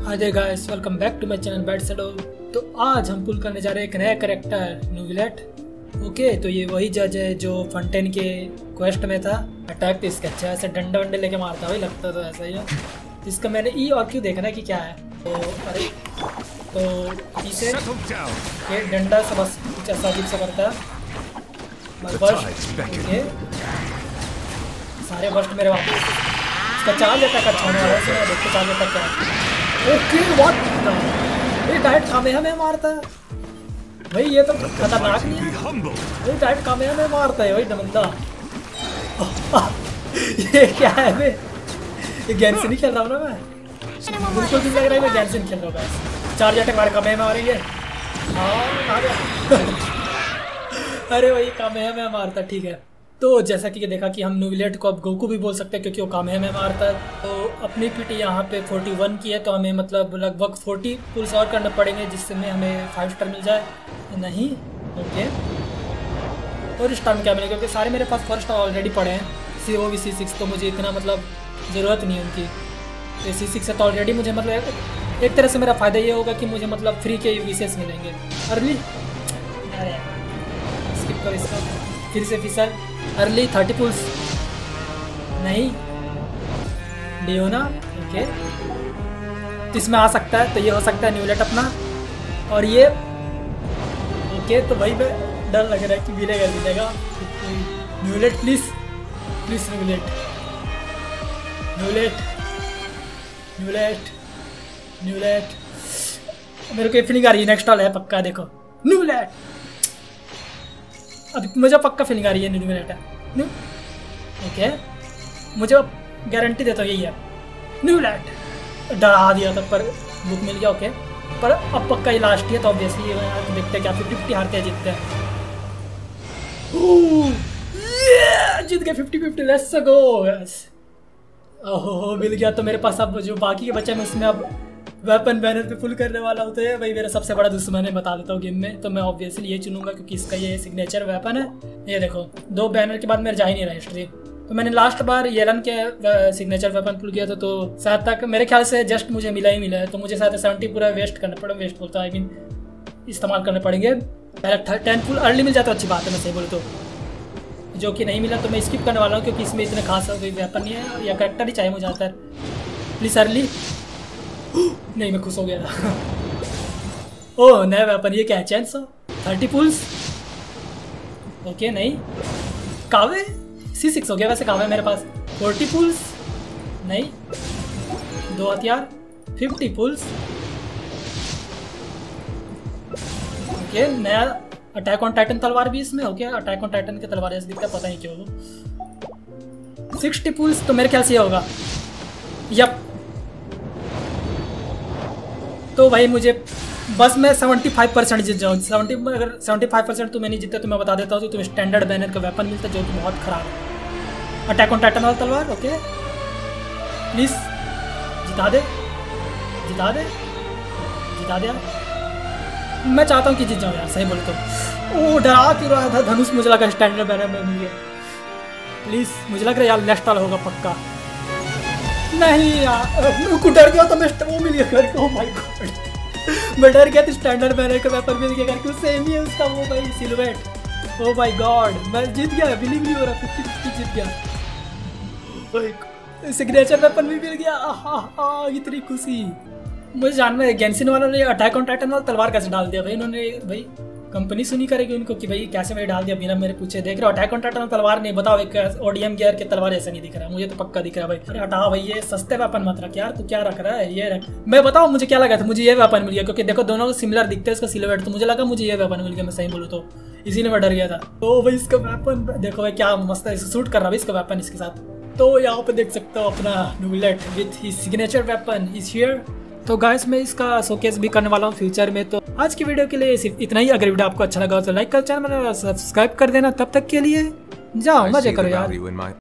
Hi guys, welcome back to my channel Bad Shadow. तो आज हम पुल करने जा रहे हैं एक नया कैरेक्टर न्यूविलेट। ओके, तो ये वही जज है जो फंटेन के क्वेस्ट में था। अटैक तो इसका अच्छा है, ऐसे डंडे वंडे लेके मारता वही लगता तो ऐसा ही है। इसका मैंने ई और क्यों देखना है कि क्या है। तो अरे तो इसे ये डंडा से बस कुछ ऐसा अजीब सा करता है बस। ओके, सारे बस्ट मेरे वापस इसका चार्ज अटैक अच्छा होने वाला है। देखते चार्ज अटैक क्या है। ओके व्हाट, ये डायरेक्ट कामेहा में मारता है भाई। ये तो खतरनाक नहीं है, ये डायरेक्ट कामेहा में मारता है वही बंदा। ये क्या है बे, ये गैंसन नहीं खेल रहा हूँ ना मैं, बिल्कुल भी लग रहा है मैं गैंसन खेल रहा हूँ। चार्ज अटैक मारे कामेहा में मारेंगे। हाँ अरे वही कामेहा में मारता, ठीक है। तो जैसा कि देखा कि हम न्यूविलेट को अब गोकू भी बोल सकते हैं क्योंकि वो कामेहा में मारता है। तो अपनी पीटी यहाँ पे 41 की है, तो हमें मतलब लगभग 40 पुल्स और करने पड़ेंगे जिससे में हमें 5 स्टार मिल जाए। नहीं ओके, और इस टाइम क्या मिलेगा क्योंकि सारे मेरे पास 4 स्टार ऑलरेडी पड़े हैं। COV C6 तो मुझे इतना मतलब ज़रूरत नहीं है उनकी। तो C6 से तो ऑलरेडी मुझे मतलब एक तरह से मेरा फ़ायदा ये होगा कि मुझे मतलब फ्री के विशेष मिलेंगे अर्ली। अरे स्किप कर इसका, फिर से फिसल अर्ली 30 पुल्स नहीं डियोना। ओके, तो इसमें आ सकता है, तो ये हो सकता है न्यूविलेट अपना। और ये ओके, तो भाई मैं डर लग रहा है कि मिलेगा न्यूविलेट। Please please न्यूविलेट न्यूविलेट न्यूविलेट न्यूविलेट। मेरे को फीलिंग आ रही है नेक्स्ट वाला है पक्का। देखो न्यूविलेट, अब मुझे पक्का फीलिंग आ रही है न्यूविलेट है। ओके, मुझे गारंटी देता हूँ यही है न्यूविलेट। डरा दिया था पर बुक मिल गया। ओके, पर अब पक्का ये लास्ट ही है तो ऑब्वियसली ये तो देखते हैं क्या 50-50 हारते हैं जीतते हैं। जीत गए 50-50, लेट्स गो। ओहो मिल गया। तो मेरे पास अब जो बाकी के बच्चे हैं उसमें अब वेपन बैनर पे फुल करने वाला होता है। भाई मेरा सबसे बड़ा दुश्मन है, बता देता हूँ गेम में। तो मैं ऑब्वियसली ये चुनूंगा क्योंकि इसका ये सिग्नेचर वेपन है। ये देखो 2 बैनर के बाद मेरा जा ही नहीं रहा हिस्ट्री। तो मैंने लास्ट बार येलन के सिग्नेचर वेपन पुल किया था, तो शायद तक मेरे ख्याल से जस्ट मुझे मिला ही मिला है। तो मुझे शायद 70 पूरा वेस्ट करना पड़ा, वेस्ट बोलता आई मीन इस्तेमाल करने पड़ेंगे। पहले 10 पुल अर्ली मिल जाता तो अच्छी बात है, मैं सही बोलूँ तो। जो कि नहीं मिला तो मैं स्किप करने वाला हूँ क्योंकि इसमें इतने खास कोई वेपन नहीं है या करेक्टर ही चाहिए मुझे आता है। प्लीज़ अर्ली नहीं, मैं खुश हो गया था। ओह नया वेपन, ये क्या है चैंस 30 पुल्स। ओके नहीं, कावे C6 हो गया वैसे कावे मेरे पास। 40 पुल्स नहीं, 2 हथियार 50 पुल्स। ओके, नया अटैक ऑन टाइटन तलवार भी इसमें। ओके, अटैक ऑन टाइटन की तलवार ऐसे दिखता है, पता नहीं क्यों वो। 60 पुल्स तो मेरे ख्याल से ये होगा। यप, तो भाई मुझे बस मैं 75% जीत जाऊँ। 70 अगर 75% तो मैं नहीं जीता तो मैं बता देता हूँ तो तुम्हें स्टैंडर्ड बैनर का वेपन मिलता है जो कि बहुत ख़राब है। अटैक ऑन टाइटन वाला तलवार। ओके प्लीज़ जिता दे जिता दे जिता दे। मैं चाहता हूँ कि जीत जाऊँ यार, सही बोले तो। ओ डरा क्यों रहा था धनुष, मुझे लगा स्टैंडर्ड बैनर में मिल गया। प्लीज़ मुझे लग रहा है यार नेक्स्ट वाला होगा पक्का। नहीं यार को डर गया तो मैं वो मिल गया करके। ओ माय गॉड, मैं डर गया तो स्टैंडर्ड बैनर का वेपन मिल गया करके। सेम ही है उसका वो भाई सिलवेट। ओ माय गॉड, मैं जीत गया, बिलीव नहीं हो रहा। 50-50 जीत गया भाई। सिग्नेचर वेपन भी मिल गया। इतनी खुशी मुझे जानना है। गेंसिन वालों ने अटैक ऑन टाइटन वाला तलवार कैसे डाल दिया भाई इन्होंने। भाई कंपनी सुनी करेगी उनको कि भाई कैसे भाई डाल दिया बिना मेरे पूछे। देख रहे हो अटैक ऑन टाइटन तलवार नहीं, बताओ एक ODM गियर के तलवार ऐसा नहीं दिख रहा है मुझे तो पक्का दिख रहा है भाई। अरे हटा भाई, ये सस्ते वेपन मत रख यार, तू क्या रख रहा है ये रख। मैं बताऊँ मुझे क्या लगा था, मुझे ये वेपन मिल गया क्योंकि देखो दोनों सिमिलर दिखते हैं इसका सिलवेट, तो मुझे लगा मुझे ये वेपन मिल गया, मैं सही बोलूँ तो। इसीलिए मैं डर गया था। तो भाई इसका वेपन देखो भाई क्या मस्त है, सूट कर रहा है इसका वेपन इसके साथ। तो यहाँ पे देख सकते हो अपना Neuvillette with his signature weapon is here. तो गाइस मैं इसका शोकेस भी करने वाला हूँ फ्यूचर में। तो आज की वीडियो के लिए सिर्फ इतना ही। अगर वीडियो आपको अच्छा लगा तो लाइक कर, चैनल सब्सक्राइब कर देना। तब तक के लिए जाओ मजे करो यार।